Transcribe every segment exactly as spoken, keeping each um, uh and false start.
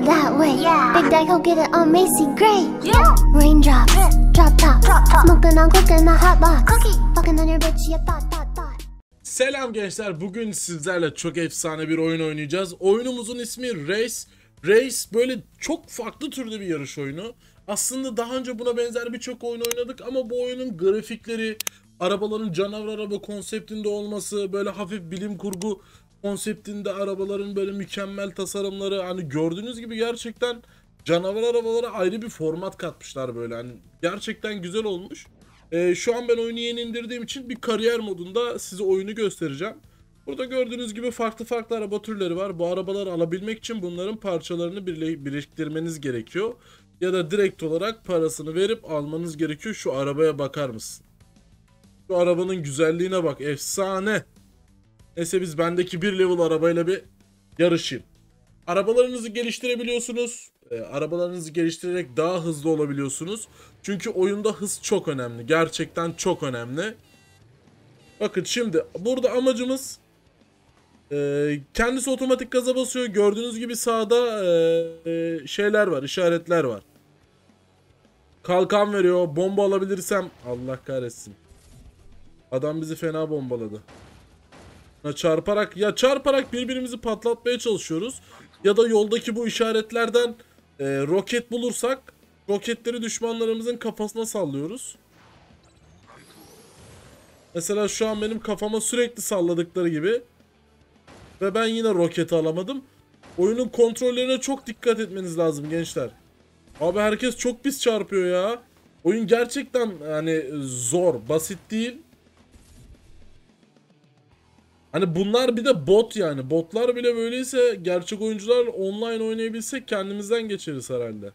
that way. Yeah. Big Daddy go get it on Macy Gray. Yeah. Raindrops, drop top, Drop top. smoking on cook in the hot box. Cookie. Fucking on your bitch, yeah, thought, thought, thought. Selam gençler, bugün sizlerle çok efsane bir oyun oynayacağız. Oyunumuzun ismi Race. Race böyle çok farklı türde bir yarış oyunu. Aslında daha önce buna benzer birçok oyun oynadık ama bu oyunun grafikleri, arabaların canavar araba konseptinde olması, böyle hafif bilim kurgu konseptinde arabaların böyle mükemmel tasarımları, hani gördüğünüz gibi gerçekten canavar arabalara ayrı bir format katmışlar böyle, hani gerçekten güzel olmuş. Ee, şu an ben oyunu yeni indirdiğim için bir kariyer modunda size oyunu göstereceğim. Burada gördüğünüz gibi farklı farklı araba türleri var. Bu arabaları alabilmek için bunların parçalarını birle biriktirmeniz gerekiyor. Ya da direkt olarak parasını verip almanız gerekiyor. Şu arabaya bakar mısın? Şu arabanın güzelliğine bak. Efsane. Neyse biz bendeki bir level arabayla bir yarışayım. Arabalarınızı geliştirebiliyorsunuz. E, arabalarınızı geliştirerek daha hızlı olabiliyorsunuz. Çünkü oyunda hız çok önemli. Gerçekten çok önemli. Bakın şimdi burada amacımız e, kendisi otomatik gaza basıyor. Gördüğünüz gibi sağda e, e, şeyler var, işaretler var. Kalkan veriyor. Bomba alabilirsem Allah kahretsin. Adam bizi fena bombaladı. Çarparak ya çarparak birbirimizi patlatmaya çalışıyoruz. Ya da yoldaki bu işaretlerden e, roket bulursak roketleri düşmanlarımızın kafasına sallıyoruz. Mesela şu an benim kafama sürekli salladıkları gibi. Ve ben yine roketi alamadım. Oyunun kontrollerine çok dikkat etmeniz lazım gençler. Abi herkes çok pis çarpıyor ya. Oyun gerçekten yani zor, basit değil. Hani bunlar bir de bot yani. Botlar bile böyleyse gerçek oyuncular online oynayabilsek kendimizden geçeriz herhalde.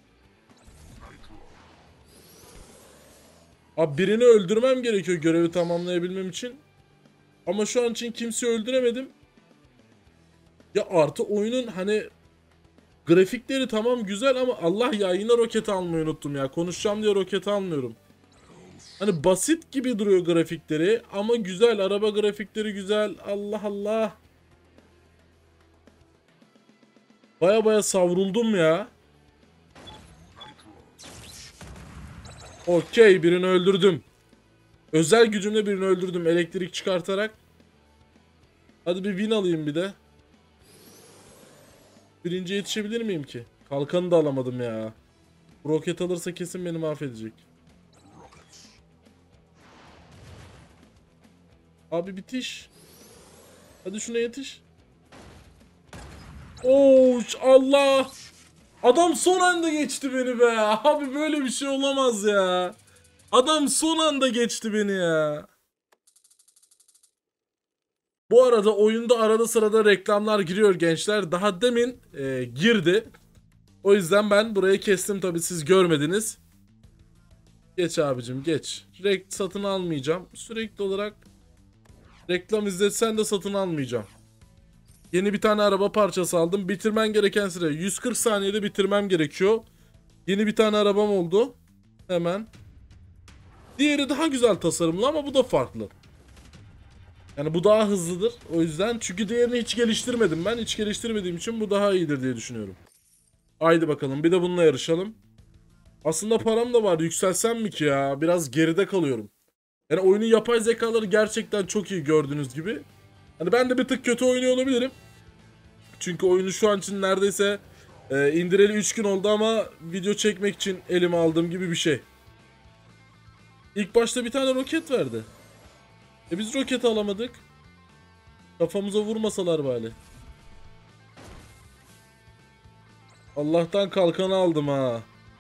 Abi birini öldürmem gerekiyor görevi tamamlayabilmem için. Ama şu an için kimseyi öldüremedim. Ya artı oyunun hani grafikleri tamam güzel ama Allah ya yine roket almayı unuttum ya. Konuşacağım diye roket almıyorum. Hani basit gibi duruyor grafikleri ama güzel, araba grafikleri güzel. Allah Allah. Baya baya savruldum ya. Okey, birini öldürdüm. Özel gücümle birini öldürdüm elektrik çıkartarak. Hadi bir win alayım bir de. Birinciye yetişebilir miyim ki? Kalkanı da alamadım ya. Bu roket alırsa kesin beni mahvedecek. Abi bitiş. Hadi şuna yetiş. Oo Allah. Adam son anda geçti beni be. Abi böyle bir şey olamaz ya. Adam son anda geçti beni ya. Bu arada oyunda arada sırada reklamlar giriyor gençler. Daha demin e, girdi. O yüzden ben burayı kestim, tabi siz görmediniz. Geç abicim geç. Rekt satın almayacağım. Sürekli olarak reklam izletsen de satın almayacağım. Yeni bir tane araba parçası aldım. Bitirmen gereken süre yüz kırk saniyede bitirmem gerekiyor. Yeni bir tane arabam oldu. Hemen. Diğeri daha güzel tasarımlı ama bu da farklı. Yani bu daha hızlıdır. O yüzden çünkü diğerini hiç geliştirmedim ben. Hiç geliştirmediğim için bu daha iyidir diye düşünüyorum. Haydi bakalım bir de bununla yarışalım. Aslında param da var. Yükselsem mi ki ya? Biraz geride kalıyorum. Yani oyunun yapay zekaları gerçekten çok iyi gördüğünüz gibi. Hani ben de bir tık kötü oynuyor olabilirim. Çünkü oyunu şu an için neredeyse e, indireli üç gün oldu ama video çekmek için elime aldığım gibi bir şey. İlk başta bir tane roket verdi. E biz roket alamadık. Kafamıza vurmasalar bari. Allah'tan kalkanı aldım ha.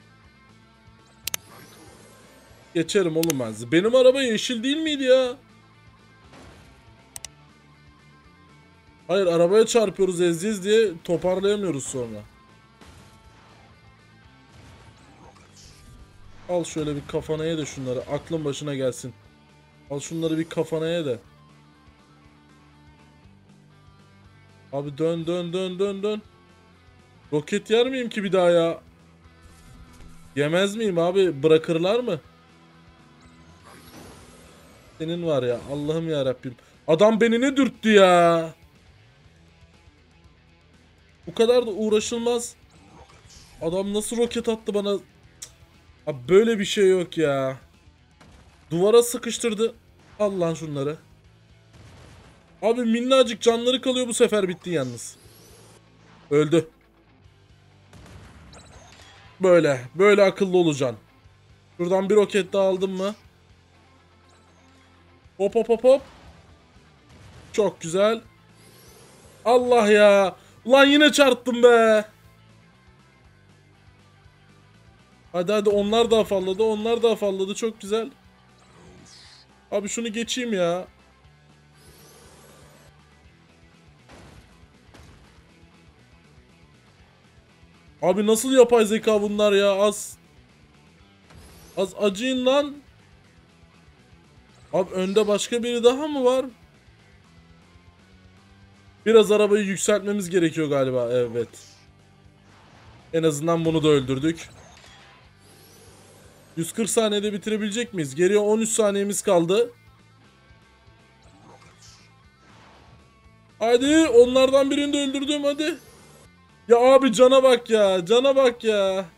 Geçerim oğlum ben size. Benim araba yeşil değil miydi ya? Hayır, arabaya çarpıyoruz ezeceğiz diye toparlayamıyoruz sonra. Al şöyle bir kafana ye de şunları. Aklın başına gelsin. Al şunları bir kafana ye de. Abi dön dön dön dön dön. Roket yer miyim ki bir daha ya? Yemez miyim abi? Bırakırlar mı? Senin var ya Allah'ım ya Rabbim. Adam beni ne dürttü ya? Bu kadar da uğraşılmaz Adam nasıl roket attı bana? Abi böyle bir şey yok ya. Duvara sıkıştırdı. Al lan şunları. Abi minnacık canları kalıyor, bu sefer bitti yalnız. Öldü. Böyle. Böyle akıllı olacaksın. Şuradan bir roket daha aldım mı? Hop hop hop hop. Çok güzel. Allah ya. Ulan yine çarptım be. Hadi hadi, onlar da afalladı. Onlar da afalladı. Çok güzel. Abi şunu geçeyim ya. Abi nasıl yapay zeka bunlar ya? Az. Az acıyın lan. Abi önde başka biri daha mı var? Biraz arabayı yükseltmemiz gerekiyor galiba. Evet. En azından bunu da öldürdük. yüz kırk saniyede bitirebilecek miyiz? Geriye on üç saniyemiz kaldı. Hadi onlardan birini de öldürdüm, hadi. Ya abi cana bak ya. Cana bak ya.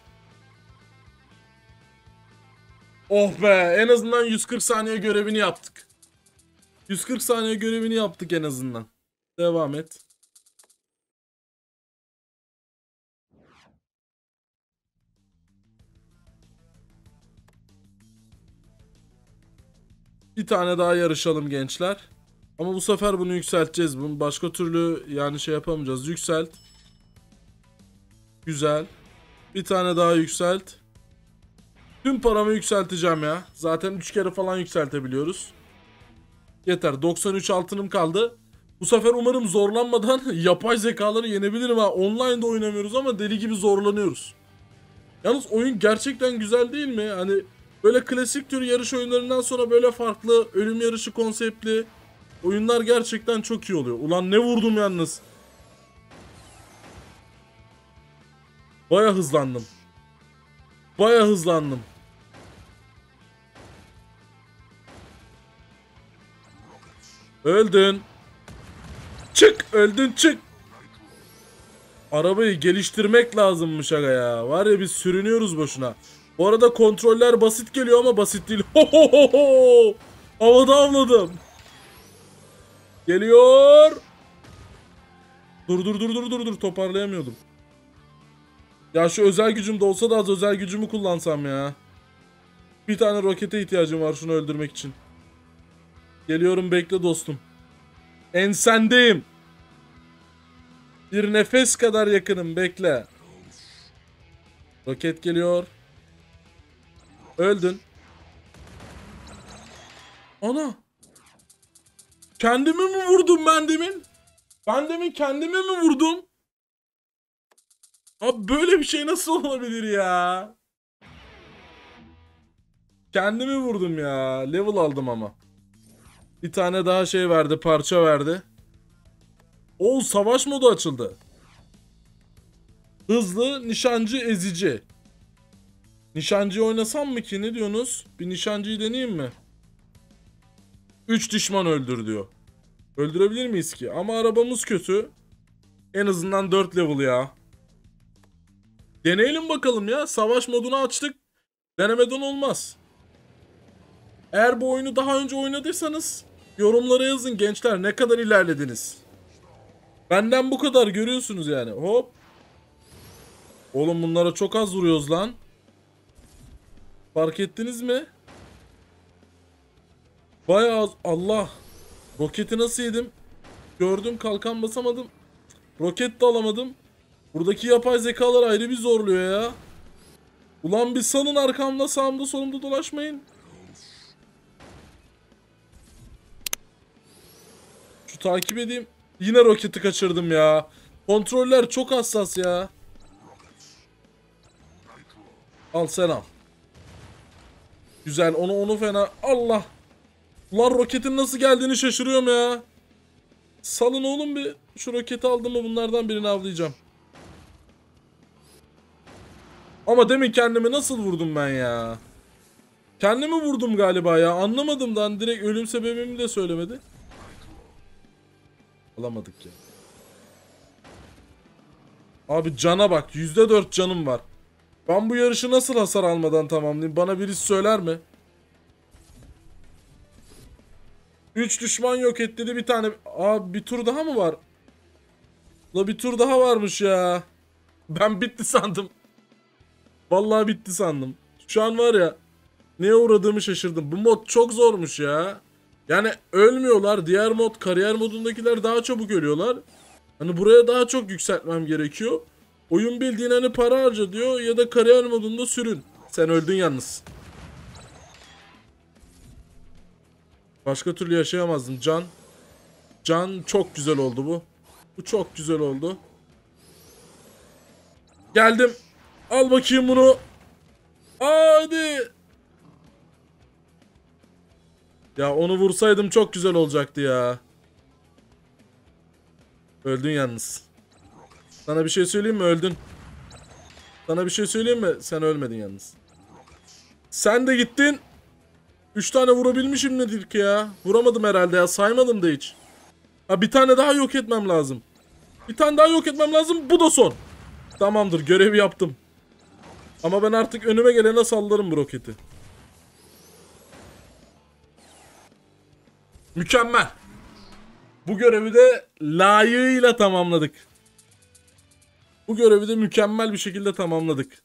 Oh be, en azından yüz kırk saniye görevini yaptık. yüz kırk saniye görevini yaptık en azından. Devam et. Bir tane daha yarışalım gençler. Ama bu sefer bunu yükselteceğiz. Bunu başka türlü yani şey yapamayacağız. Yükselt. Güzel. Bir tane daha yükselt. Tüm paramı yükselteceğim ya. Zaten üç kere falan yükseltebiliyoruz. Yeter. doksan üç altınım kaldı. Bu sefer umarım zorlanmadan yapay zekaları yenebilirim ha. Online'da oynamıyoruz ama deli gibi zorlanıyoruz. Yalnız oyun gerçekten güzel değil mi? Hani böyle klasik tür yarış oyunlarından sonra böyle farklı ölüm yarışı konseptli oyunlar gerçekten çok iyi oluyor. Ulan ne vurdum yalnız. Baya hızlandım. Baya hızlandım. Öldün. Çık, öldün, çık. Arabayı geliştirmek lazımmış aga ya. Var ya biz sürünüyoruz boşuna. Bu arada kontroller basit geliyor ama basit değil. Ho ho ho ho. Havada avladım. Geliyor. Dur dur dur dur dur dur, toparlayamıyordum. Ya şu özel gücüm de olsa da az özel gücümü kullansam ya. Bir tane rokete ihtiyacım var şunu öldürmek için. Geliyorum, bekle dostum. Ensendeyim. Bir nefes kadar yakınım, bekle. Roket geliyor. Öldün. Ana. Kendimi mi vurdum ben demin? Ben demin kendime mi vurdum? Abi böyle bir şey nasıl olabilir ya? Kendimi vurdum ya. Level aldım ama. Bir tane daha şey verdi, parça verdi. O savaş modu açıldı. Hızlı, nişancı, ezici. Nişancıyı oynasam mı ki? Ne diyorsunuz? Bir nişancıyı deneyeyim mi? üç düşman öldür diyor. Öldürebilir miyiz ki? Ama arabamız kötü. En azından dört level ya. Deneyelim bakalım ya. Savaş modunu açtık. Denemeden olmaz. Eğer bu oyunu daha önce oynadıysanız yorumlara yazın gençler, ne kadar ilerlediniz. Benden bu kadar görüyorsunuz yani. Hop. Oğlum bunlara çok az vuruyoruz lan. Fark ettiniz mi? Bayağı az. Allah. Roketi nasıl yedim? Gördüm, kalkan basamadım. Roket de alamadım. Buradaki yapay zekalar ayrı bir zorluyor ya. Ulan bir salın, arkamda sağımda solumda dolaşmayın. Şu takip edeyim. Yine roketi kaçırdım ya. Kontroller çok hassas ya. Al sen al. Güzel, onu onu fena. Allah. Ulan roketin nasıl geldiğini şaşırıyorum ya. Salın oğlum bir. Şu roketi aldım mı bunlardan birini avlayacağım. Ama demin kendimi nasıl vurdum ben ya? Kendimi vurdum galiba ya. Anlamadım da direkt ölüm sebebimi de söylemedi. Alamadık ya. Abi cana bak, yüzde dört canım var. Ben bu yarışı nasıl hasar almadan tamamlayayım? Bana birisi söyler mi? üç düşman yok et dedi bir tane. Abi bir tur daha mı var? La bir tur daha varmış ya. Ben bitti sandım. Vallahi bitti sandım. Şu an var ya, neye uğradığımı şaşırdım. Bu mod çok zormuş ya. Yani ölmüyorlar. Diğer mod, kariyer modundakiler daha çabuk ölüyorlar. Hani buraya daha çok yükseltmem gerekiyor. Oyun bildiğin hani para harca diyor ya da kariyer modunda sürün. Sen öldün yalnız. Başka türlü yaşayamazdım. Can. Can çok güzel oldu bu. Bu çok güzel oldu. Geldim. Al bakayım bunu. Hadi. Ya onu vursaydım çok güzel olacaktı ya. Öldün yalnız. Sana bir şey söyleyeyim mi? Öldün. Sana bir şey söyleyeyim mi? Sen ölmedin yalnız. Sen de gittin. Üç tane vurabilmişim nedir ki ya? Vuramadım herhalde ya. Saymadım da hiç. Ha bir tane daha yok etmem lazım. Bir tane daha yok etmem lazım. Bu da son. Tamamdır, görevi yaptım. Ama ben artık önüme gelene sallarım bu roketi. Mükemmel. Bu görevi de layığıyla tamamladık. Bu görevi de mükemmel bir şekilde tamamladık.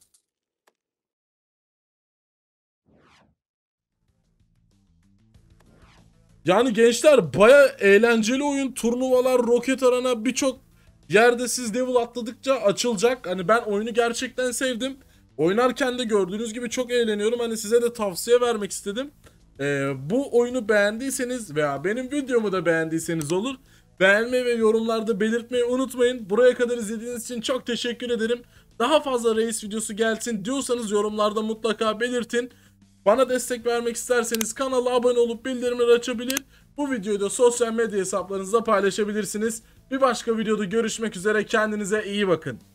Yani gençler baya eğlenceli oyun. Turnuvalar, roket arena, birçok yerde siz level atladıkça açılacak. Hani ben oyunu gerçekten sevdim. Oynarken de gördüğünüz gibi çok eğleniyorum. Hani size de tavsiye vermek istedim. Ee, bu oyunu beğendiyseniz veya benim videomu da beğendiyseniz olur. Beğenmeyi ve yorumlarda belirtmeyi unutmayın. Buraya kadar izlediğiniz için çok teşekkür ederim. Daha fazla Reis videosu gelsin diyorsanız yorumlarda mutlaka belirtin. Bana destek vermek isterseniz kanala abone olup bildirimleri açabilir. Bu videoyu da sosyal medya hesaplarınızda paylaşabilirsiniz. Bir başka videoda görüşmek üzere. Kendinize iyi bakın.